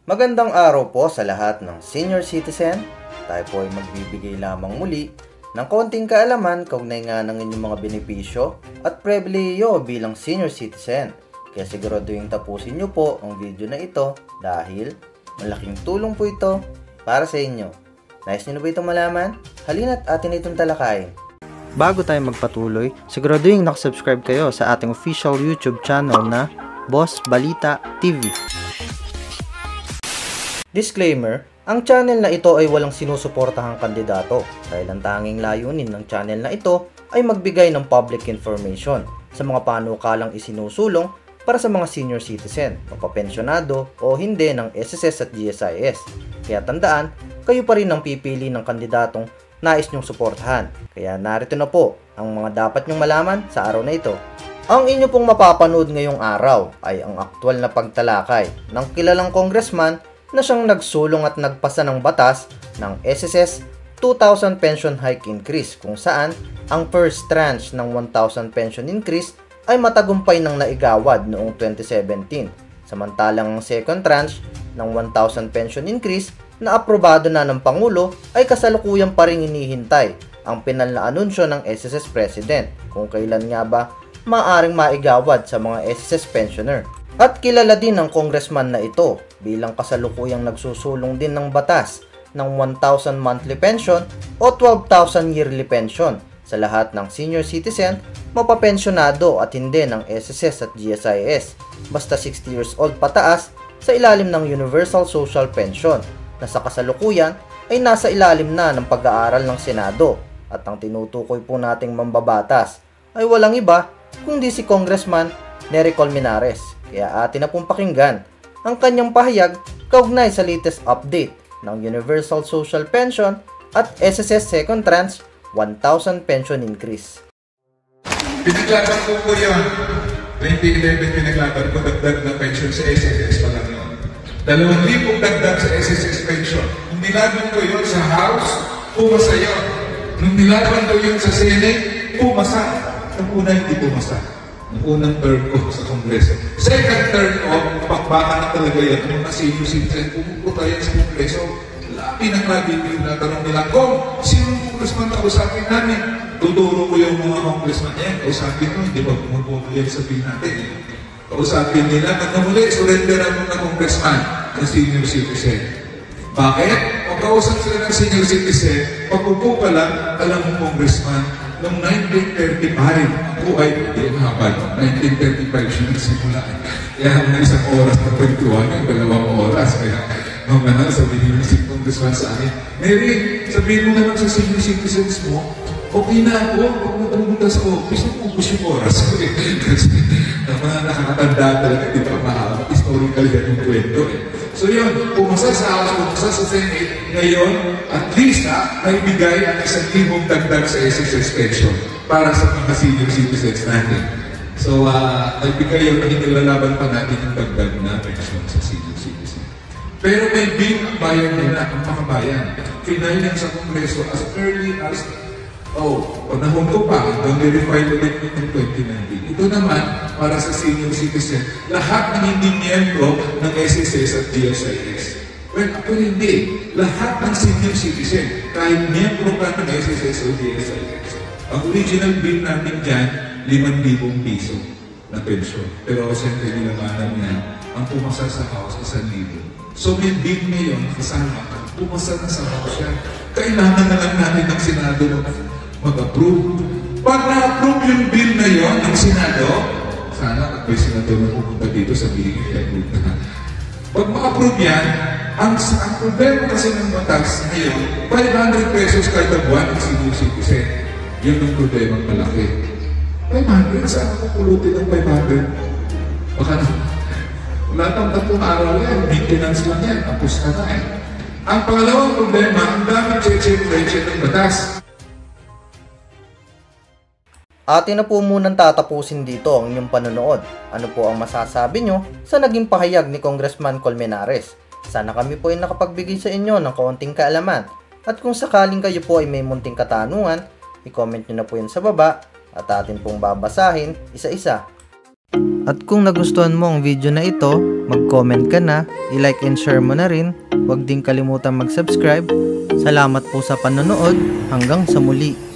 Magandang araw po sa lahat ng senior citizen. Tayo po ay magbibigay lamang muli ng konting kaalaman kaugnay nga ng inyong mga benepisyo at pribilehiyo bilang senior citizen. Kaya siguraduhin tapusin nyo po ang video na ito dahil malaking tulong po ito para sa inyo. Nais nyo na ba itong malaman? Halina't atin itong talakayin. Bago tayo magpatuloy, siguraduhin nakasubscribe kayo sa ating official YouTube channel na BALITA TV. Disclaimer, ang channel na ito ay walang sinusuportahang kandidato dahil ang tanging layunin ng channel na ito ay magbigay ng public information sa mga panukalang isinusulong para sa mga senior citizen, mapapensyonado o hindi ng SSS at Gsis. Kaya tandaan, kayo pa rin ang pipili ng kandidatong nais nyong suportahan. Kaya narito na po ang mga dapat nyong malaman sa araw na ito. Ang inyo pong mapapanood ngayong araw ay ang aktwal na pagtalakay ng kilalang congressman na siyang nagsulong at nagpasa ng batas ng SSS 2,000 pension hike increase kung saan ang first tranche ng 1,000 pension increase ay matagumpay ng naigawad noong 2017, samantalang ang second tranche ng 1,000 pension increase na aprobado na ng Pangulo ay kasalukuyan pa rin hinihintay ang pinal na anunsyo ng SSS President kung kailan nga ba maaring maigawad sa mga SSS pensioner. At kilala din ang congressman na ito bilang kasalukuyang nagsusulong din ng batas ng 1,000 monthly pension o 12,000 yearly pension sa lahat ng senior citizen, mapapensyonado at hindi ng SSS at Gsis, basta 60 years old pataas sa ilalim ng Universal Social Pension na sa kasalukuyan ay nasa ilalim na ng pag-aaral ng Senado at ang tinutukoy po nating mambabatas ay walang iba kundi si Congressman Nery Colmenares. Kaya atin na pong pakinggan ang kanyang pahayag kaugnay sa latest update ng Universal Social Pension at SSS Second Tranche 1,000 pension increase. Pinaglaban ko po yun. 2011 pinaglaban ko dagdag na pension sa SSS pa lang yun. 2,000 dagdag sa SSS pension. Nung nilaban ko yun sa House, pumasa yun. Nung nilaban ko yun sa Senate, pumasa. Nung una hindi pumasa. Nung unang term ko sa Kongreso. Second term ko, pakbaka na talaga yan. Nung senior citizen, pumupunta yan sa Kongreso. Pinakabibig na tanong nila, kung sinong congressman kausapin namin? Tuturo ko yung mga congressman yan. Kausapin ko, hindi ba pumupunta yan sabihin natin? Kausapin nila, at namuli, surrenderan mo na congressman ng senior citizen. Bakit? Kung kausap sila ng senior citizen, pagpupo pa lang, alam mo congressman, noong 1935, ako ay, hindi haba, 1935 siya nagsimula. Kaya mga isang oras na kwentuhan, yung 2 oras. Kaya, nung sabihin yung si congressman sa akin, Mary, sabihin mo naman sa senior citizens mo, okay na ako, kung pumunta sa office, nag-ubus yung oras. Kasi, mga nakakatanda talaga, di ba, mahal, historical yan yung kwento eh. So yun, pumasa sa House, pumasa sa Senate, ngayon, at least may bigay ang 1,000 dagdag sa SSS pension para sa mga senior citizens natin. So, may bigay yung hinilalaban pa natin yung dagdag na pension sa senior citizens. Pero may bill ang bayan nila, ang mga bayan. Final yan sa Kongreso as early as, panahon ko pa, don't verify ulit ng 2019. Ito naman, para sa senior citizen, lahat ng hindi miyembro ng SSS at Gsis. Well, ako hindi. Lahat ng senior citizen, kahit miyembro ka ng SSS o Gsis. Ang original bill natin dyan, 5,000 piso na pensyon. Pero siyempre nilamanan niya, ang pumasa sa House, 1,000. So may bill ngayon, kasama, pumasa na sa House yan. Kailangan na lang natin ng Senado mag-approve. Pag na-approve yung bill na yon ng Senado, sana at may Senado na pupunta dito sa biligay na. Pag ma-approve yan, ang problema kasi ng batas ngayon, 500 pesos kada buwan ang senior citizen. Yun ang problema malaki. 500? Saan ako pulutin ng 500? Baka na, wala tang 3 araw yan, maintenance lang yan, tapos ka na eh. Ang pangalawang problema, ang daming cheche-cheche ng batas. Atin na po munang tatapusin dito ang inyong panonood. Ano po ang masasabi nyo sa naging pahayag ni Congressman Colmenares? Sana kami po ay nakapagbigay sa inyo ng kaunting kaalaman. At kung sakaling kayo po ay may munting katanungan, i-comment nyo na po yan sa baba at atin pong babasahin isa-isa. At kung nagustuhan mo ang video na ito, mag-comment ka na, i-like and share mo na rin. Huwag din kalimutan mag-subscribe. Salamat po sa panonood. Hanggang sa muli.